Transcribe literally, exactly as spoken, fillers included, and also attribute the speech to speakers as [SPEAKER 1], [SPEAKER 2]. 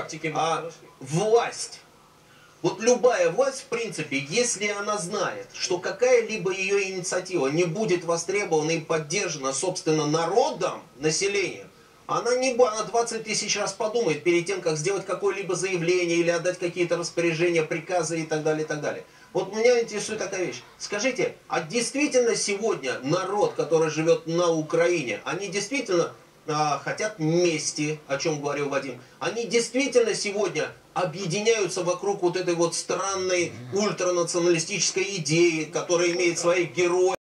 [SPEAKER 1] практике.
[SPEAKER 2] А власть. Вот любая власть, в принципе, если она знает, что какая-либо ее инициатива не будет востребована и поддержана, собственно, народом, населением, она, не, она двадцать тысяч раз подумает перед тем, как сделать какое-либо заявление или отдать какие-то распоряжения, приказы и так далее, и так далее. Вот меня интересует такая вещь. Скажите, а действительно сегодня народ, который живет на Украине, они действительно а, хотят мести, о чем говорил Вадим, они действительно сегодня объединяются вокруг вот этой вот странной ультранационалистической идеи, которая имеет своих героев?